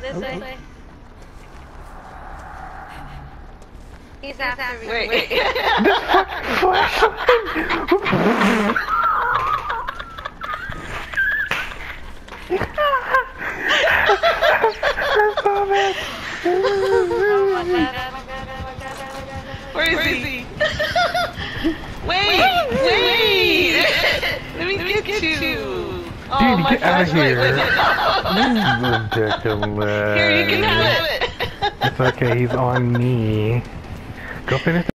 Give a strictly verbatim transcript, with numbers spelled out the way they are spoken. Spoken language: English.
This okay. way. He's after me. Wait, wait. This fucking flashlight! I saw that! Oh my god, oh my god, oh my god, oh my god. Where is Where he? Is he? wait, wait! Let me, Let me get, get you. you. Oh, Dude, my get out of here! This is ridiculous. Here, you can have it. It's okay, he's on me. Go finish